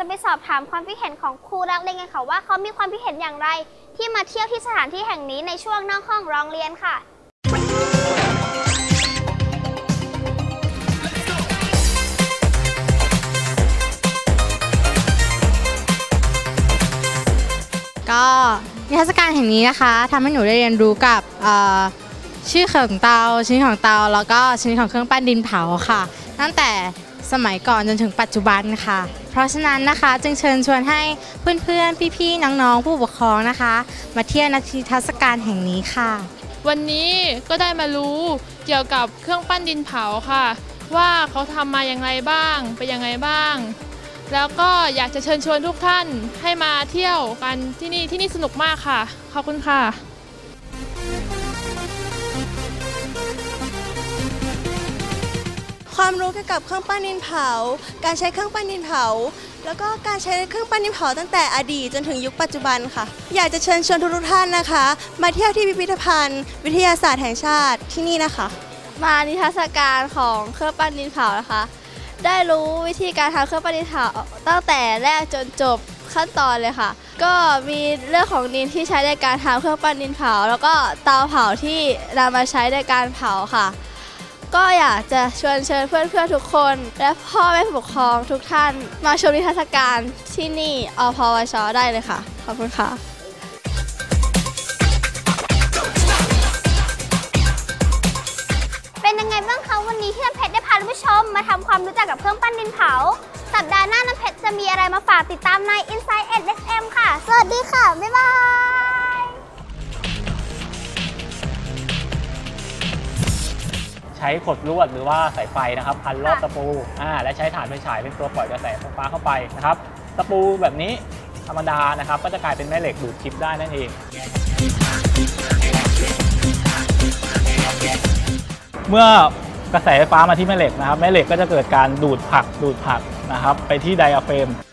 จะไปสอบถามความคิดเห็นของครูนักเรียนกันค่ะว่าเขามีความคิดเห็นอย่างไรที่มาเที่ยวที่สถานที่แห่งนี้ในช่วงนอกห้องร้องเรียนค่ะก็นิทรรศการแห่งนี้นะคะทำให้หนูได้เรียนรู้กับชื่อของเตาชนิดของเตาแล้วก็ชนิดของเครื่องปั้นดินเผาค่ะตั้งแต่สมัยก่อนจนถึงปัจจุบันค่ะเพราะฉะนั้นนะคะจึงเชิญชวนให้เพื่อนๆพี่ๆน้องๆผู้ปกครองนะคะมาเที่ยวนิทรรศการแห่งนี้ค่ะวันนี้ก็ได้มารู้เกี่ยวกับเครื่องปั้นดินเผาค่ะว่าเขาทำมาอย่างไรบ้างเป็นยังไงบ้างแล้วก็อยากจะเชิญชวนทุกท่านให้มาเที่ยวกันที่นี่สนุกมากค่ะขอบคุณค่ะความรู้เกี่ยวกับเครื่องปั้นดินเผาการใช้เครื่องปั้นดินเผาแล้วก็การใช้เครื่องปั้นดินเผาตั้งแต่อดีตจนถึงยุคปัจจุบันค่ะอยากจะเชิญชวนทุกท่านนะคะมาเที่ยวที่พิพิธภัณฑ์วิทยาศาสตร์แห่งชาติที่นี่นะคะมานิทรรศการของเครื่องปั้นดินเผานะคะได้รู้วิธีการทำเครื่องปั้นดินเผาตั้งแต่แรกจนจบขั้นตอนเลยค่ะก็มีเรื่องของดินที่ใช้ในการทำเครื่องปั้นดินเผาแล้วก็เตาเผาที่นำมาใช้ในการเผาค่ะก็อยากจะชวนเชิญเพื่อนๆทุกคนและพ่อแม่ผู้ปกครองทุกท่านมาชมนิทรรศการที่นี่อพวช.ได้เลยค่ะขอบคุณค่ะเป็นยังไงบ้างคะวันนี้ที่น้ำเพชรได้พาท่านผู้ชมมาทำความรู้จักกับเครื่องปั้นดินเผาสัปดาห์หน้าน้ำเพชรจะมีอะไรมาฝากติดตามใน Inside EdSM ค่ะสวัสดีค่ะบ๊ายบายใช้ขดลวดหรือว่าสายไฟนะครับพันรอบตะปูและใช้ถ่านไฟฉายเป็นตัวปล่อยกระแสไฟฟ้าเข้าไปนะครับตะปูแบบนี้ธรรมดานะครับก็จะกลายเป็นแม่เหล็กดูดชิปได้นั่นเองเมื่อกระแสไฟฟ้ามาที่แม่เหล็กนะครับแม่เหล็กก็จะเกิดการดูดผลักนะครับไปที่ไดอะเฟรม